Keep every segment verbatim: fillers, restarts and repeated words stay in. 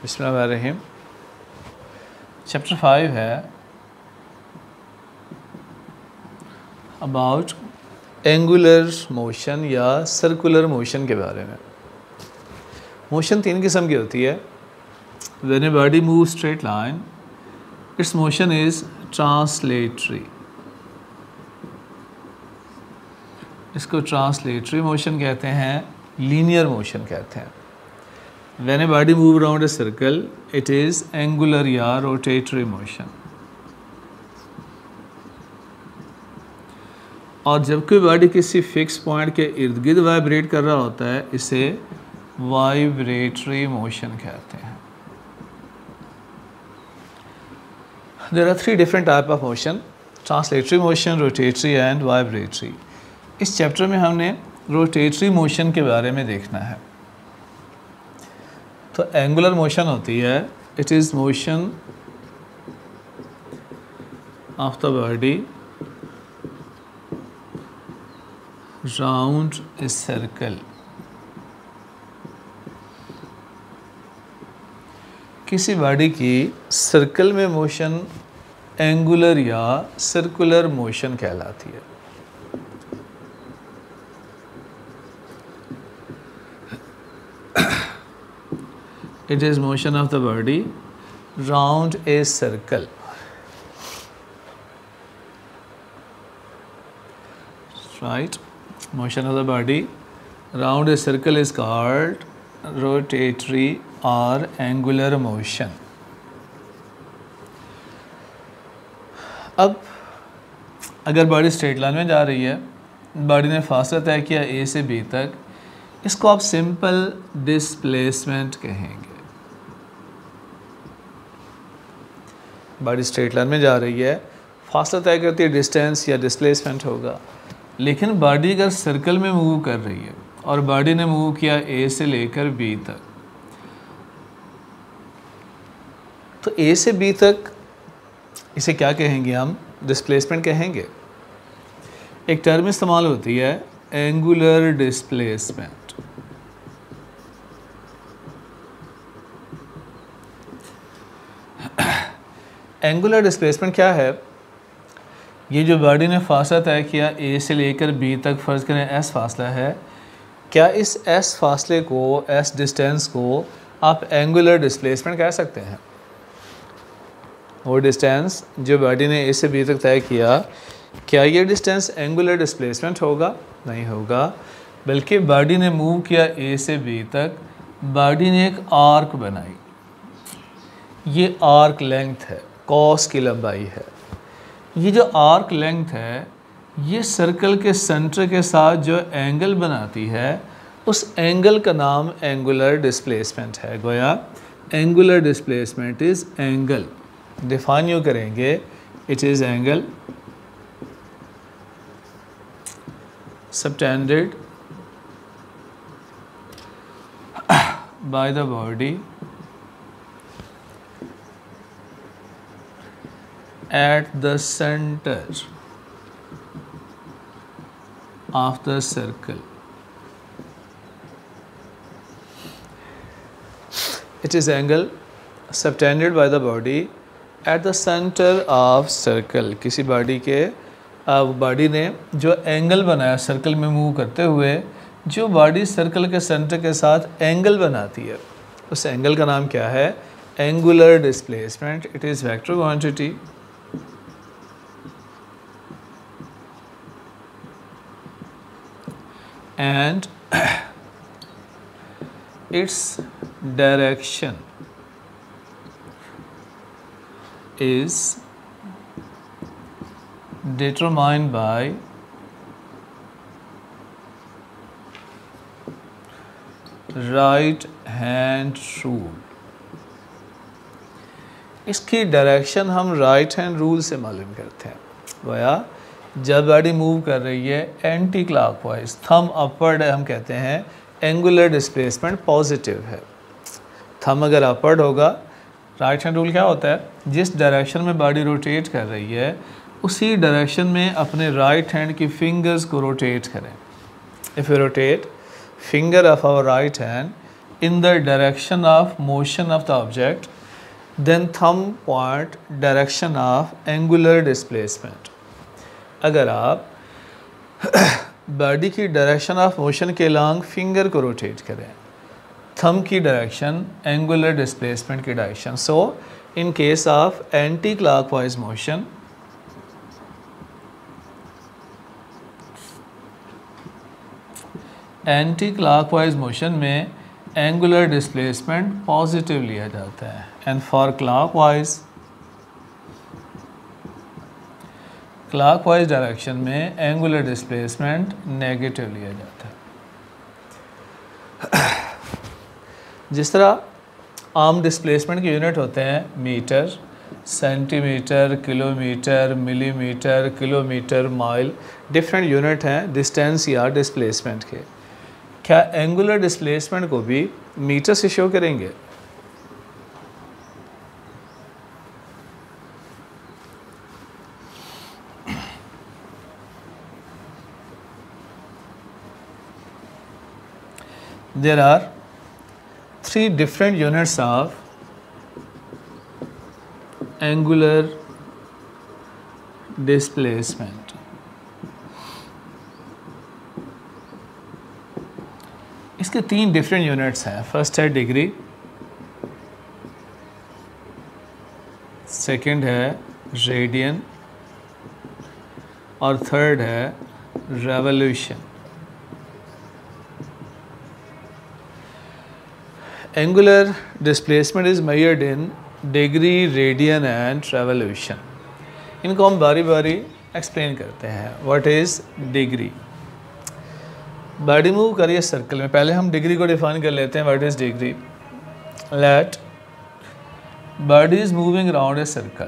बिस्मिल्लाहिर्रहमानिर्रहीम। Chapter five है about angular motion या सर्कुलर मोशन के बारे में। मोशन तीन किस्म की होती है। When a body move straight line it's motion is translatory. इसको ट्रांसलेटरी मोशन कहते हैं, लीनियर मोशन कहते हैं। When a body move around a circle, it is angular या rotatory motion। और जब कोई बॉडी किसी फिक्स पॉइंट के इर्द गिर्द वाइब्रेट कर रहा होता है, इसे वाइब्रेटरी मोशन कहते हैं। There are three different type of motion: translatory motion, rotatory and vibratory। इस चैप्टर में हमने रोटेटरी मोशन के बारे में देखना है। तो एंगुलर मोशन होती है, it is motion of the body round a circle. किसी बॉडी की सर्कल में मोशन एंगुलर या सर्कुलर मोशन कहलाती है। It is motion of the body round a circle। Right? Motion of the body round a circle is called rotatory or angular motion। अब अगर body straight line में जा रही है, बॉडी ने फासला तय किया ए से बी तक, इसको आप सिंपल डिस्प्लेसमेंट कहेंगे। बॉडी स्ट्रेट लाइन में जा रही है, फासला तय करती है, डिस्टेंस या डिस्प्लेसमेंट होगा। लेकिन बॉडी अगर सर्कल में मूव कर रही है और बॉडी ने मूव किया ए से लेकर बी तक, तो ए से बी तक इसे क्या कहेंगे हम? डिस्प्लेसमेंट कहेंगे। एक टर्म इस्तेमाल होती है एंगुलर डिस्प्लेसमेंट। एंगुलर डिस्प्लेसमेंट क्या है? ये जो बॉडी ने फासला तय किया ए से लेकर बी तक, फ़र्ज़ करें एस फासला है, क्या इस एस फासले को, एस डिस्टेंस को आप एंगुलर डिस्प्लेसमेंट कह सकते हैं? वो डिस्टेंस जो बॉडी ने ए से बी तक तय किया, क्या ये डिस्टेंस एंगुलर डिस्प्लेसमेंट होगा? नहीं होगा। बल्कि बॉडी ने मूव किया ए से बी तक, बॉडी ने एक आर्क बनाई। ये आर्क लेंथ है, कॉस की लंबाई है। ये जो आर्क लेंथ है, ये सर्कल के सेंटर के साथ जो एंगल बनाती है, उस एंगल का नाम एंगुलर डिस्प्लेसमेंट है। गोया angular displacement is angle. Define यूँ करेंगे, it is angle subtended by the body at the center of the circle। It is angle subtended by the body at the center of circle। किसी body के body ने जो angle बनाया circle में move करते हुए, जो बॉडी सर्कल के सेंटर के साथ एंगल बनाती है, उस एंगल का नाम क्या है? Angular displacement. It is vector quantity and its direction is determined by right hand rule। इसकी डायरेक्शन हम राइट हैंड रूल से मालूम करते हैं। गोया जब बॉडी मूव कर रही है एंटी क्लॉकवाइज, थंब अपवर्ड है, हम कहते हैं एंगुलर डिस्प्लेसमेंट पॉजिटिव है। थंब अगर अपवर्ड होगा, राइट हैंड रूल क्या होता है? जिस डायरेक्शन में बॉडी रोटेट कर रही है, उसी डायरेक्शन में अपने राइट हैंड की फिंगर्स को रोटेट करें। If you rotate finger of our right hand in the direction of motion of the object, then thumb point direction of angular displacement. अगर आप बॉडी की डायरेक्शन ऑफ मोशन के long finger को rotate करें, thumb की direction angular displacement की direction. So in case of anti clockwise motion, anti clockwise motion में angular displacement positive लिया जाता है, and for clockwise clockwise direction में एंगुलर डिस्प्लेसमेंट नेगेटिव लिया जाता है. जिस तरह आम डिस्प्लेसमेंट के यूनिट होते हैं metre, centimetre, kilometre, millimetre, kilometre, mile, different unit हैं डिस्टेंस या डिस्प्लेसमेंट के. क्या एंगुलर डिस्प्लेसमेंट को भी मीटर से शो करेंगे? There are three different units of angular displacement. इसके तीन डिफरेंट यूनिट्स हैं. फर्स्ट है डिग्री, सेकंड है रेडियन और थर्ड है revolution. Angular displacement is measured in degree, radian and revolution. इनको हम बारी बारी एक्सप्लेन करते हैं. What is degree? Body move करिए सर्कल में. पहले हम डिग्री को डिफाइन कर लेते हैं. What is degree? Let body is moving around a circle.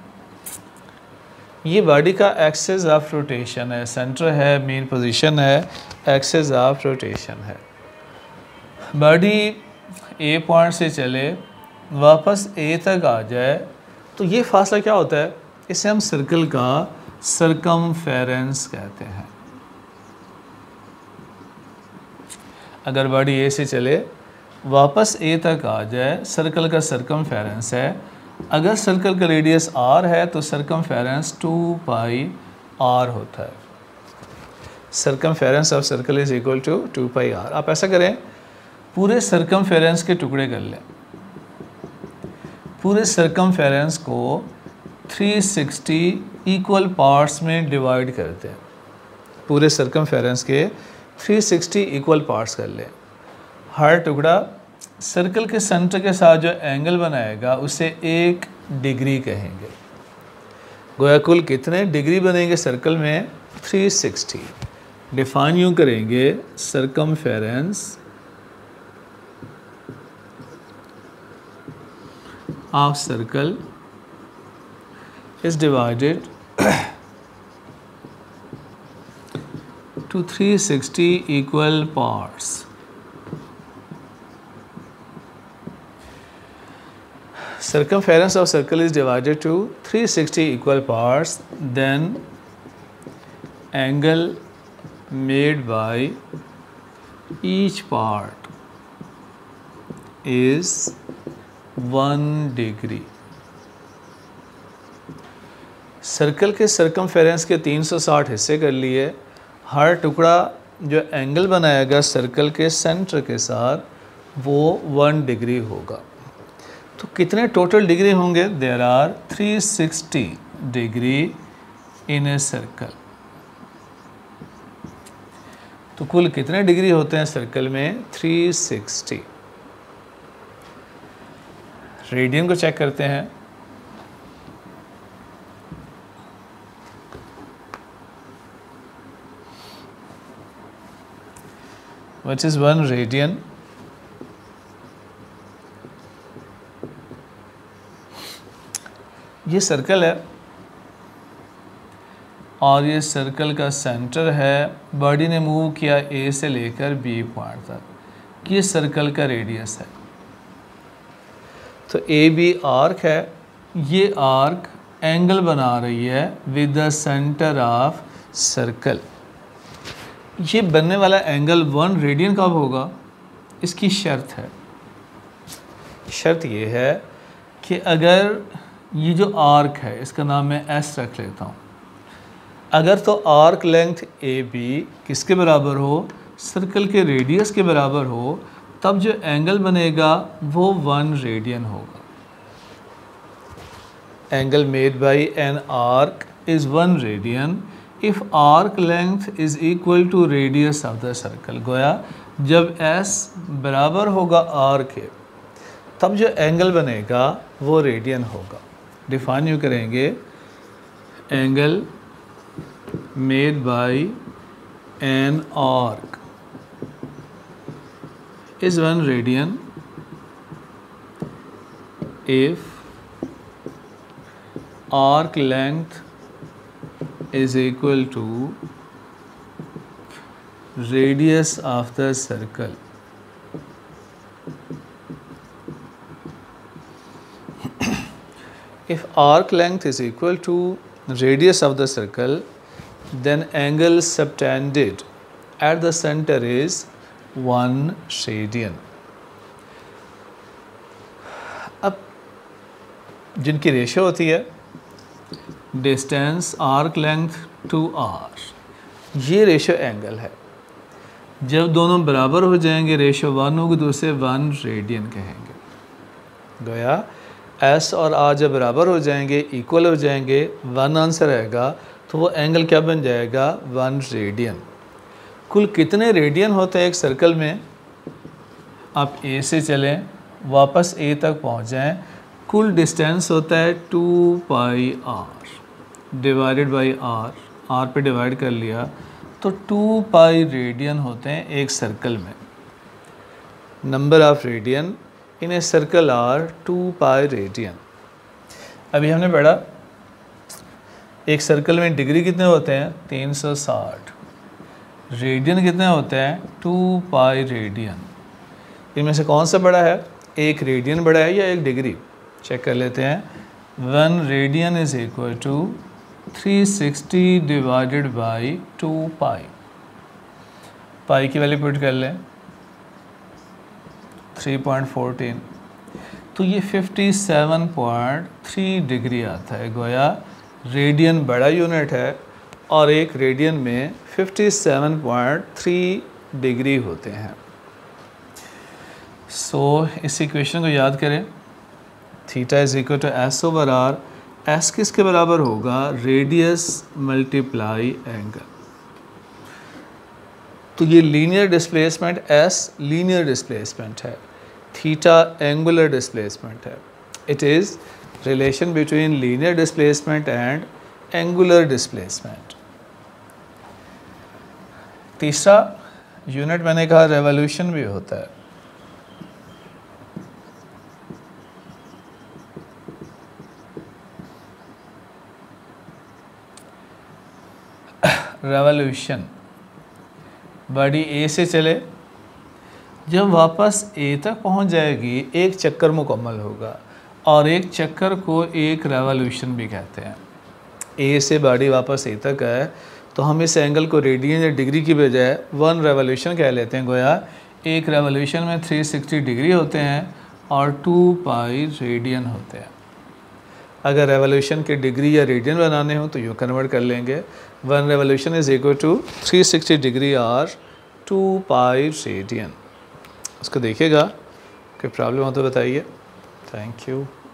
ये बॉडी का एक्सेस ऑफ रोटेशन है, सेंटर है, मेन पोजीशन है, एक्सेस ऑफ रोटेशन है. बॉडी ए पॉइंट से चले वापस ए तक आ जाए तो ये फासला क्या होता है? इसे हम सर्कल का सर्कमफेरेंस कहते हैं. अगर बॉडी ए से चले वापस ए तक आ जाए, सर्कल का सर्कमफेरेंस है. अगर सर्कल का रेडियस आर है तो सर्कमफेरेंस टू पाई आर होता है. Circumference of circle is equal to two pi R. आप ऐसा करें, पूरे सर्कमफेरेंस के टुकड़े कर लें. पूरे सर्कमफेरेंस को थ्री सिक्सटी इक्वल पार्ट्स में डिवाइड करते हैं. पूरे सर्कमफेरेंस के थ्री सिक्सटी इक्वल पार्ट्स कर लें. हर टुकड़ा सर्कल के सेंटर के साथ जो एंगल बनाएगा उसे एक डिग्री कहेंगे. गोया कुल कितने डिग्री बनेंगे सर्कल में? Three sixty. डिफाइन यूँ करेंगे, circumference of circle is divided to three sixty equal parts. Circumference of circle is divided to three sixty equal parts, then angle made by each part is one degree. Circle के circumference के तीन सौ साठ हिस्से कर लिए. हर टुकड़ा जो एंगल बनाएगा सर्कल के सेंटर के साथ वो वन डिग्री होगा. तो कितने टोटल डिग्री होंगे? There are three sixty degree in a circle. तो कुल कितने डिग्री होते हैं सर्कल में? Three sixty. रेडियन को चेक करते हैं. What is one radian? ये सर्कल है और ये सर्कल का सेंटर है. बॉडी ने मूव किया ए से लेकर बी पॉइंट तक. ये सर्कल का रेडियस है. तो ए बी आर्क है. ये आर्क एंगल बना रही है with the centre of circle. ये बनने वाला एंगल वन रेडियन कब होगा? इसकी शर्त है शर्त ये है कि अगर ये जो आर्क है इसका नाम मैं एस रख लेता हूँ, अगर तो आर्क लेंथ ए बी किसके बराबर हो, सर्कल के रेडियस के बराबर हो, तब जो एंगल बनेगा वो वन रेडियन होगा। Angle made by an arc is one radian if arc length is equal to radius of the circle. गोया जब एस बराबर होगा आर के, तब जो एंगल बनेगा वो रेडियन होगा। डिफाइन यूँ करेंगे, angle made by an arc is one radian if arc length is equal to radius of the circle. If arc length is equal to radius of the circle, then angle subtended at the center is one radian. अब जिनकी ratio होती है distance arc length to R, ये ratio angle है। जब दोनों बराबर हो जाएंगे, रेशो वन होगी, तो उसे वन रेडियन कहेंगे। गोया एस और आर जब बराबर हो जाएंगे, इक्वल हो जाएंगे, वन आंसर आएगा, तो वो एंगल क्या बन जाएगा, वन रेडियन। कुल कितने रेडियन होते हैं एक सर्कल में, आप ए से चलें वापस ए तक पहुंच जाएं, कुल डिस्टेंस होता है two pi R divided by R, R पे डिवाइड कर लिया तो टू पाई रेडियन होते हैं एक सर्कल में। Number of radian in a circle are two pi radian. अभी हमने पढ़ा एक सर्कल में डिग्री कितने होते हैं, तीन सौ साठ, रेडियन कितने होते हैं, टू पाई रेडियन। इनमें से कौन सा बड़ा है, एक रेडियन बड़ा है या एक डिग्री, चेक कर लेते हैं। One radian is equal to three sixty divided by two pi. Pi की वैल्यू पुट कर लें थ्री पॉइंट फोर्टीन, तो ये fifty seven point three degree आता है। गोया रेडियन बड़ा यूनिट है और एक रेडियन में fifty seven point three degree होते हैं। सो so, इस इक्वेशन को याद करें, theta is equal to S over R. S किसके बराबर होगा, रेडियस मल्टीप्लाई एंगल। तो ये linear displacement, S linear displacement है, थीटा एंगुलर डिस्प्लेसमेंट है। It is relation between linear displacement and angular displacement. तीसरा यूनिट मैंने कहा रेवोल्यूशन भी होता है। रेवोल्यूशन, बॉडी ए से चले, जब वापस ए तक पहुंच जाएगी एक चक्कर मुकम्मल होगा, और एक चक्कर को एक रेवोल्यूशन भी कहते हैं। ए से बॉडी वापस ए तक है तो हम इस एंगल को रेडियन या डिग्री की बजाय वन रेवोल्यूशन कह लेते हैं। गोया एक रेवोल्यूशन में थ्री सिक्सटी डिग्री होते हैं और टू पाई रेडियन होते हैं। अगर रेवोल्यूशन के डिग्री या रेडियन बनाने हो तो यूँ कन्वर्ट कर लेंगे, one revolution is equal to three sixty degree और टू पाई रेडियन। उसको देखिएगा, कोई प्रॉब्लम हो तो बताइए। Thank you.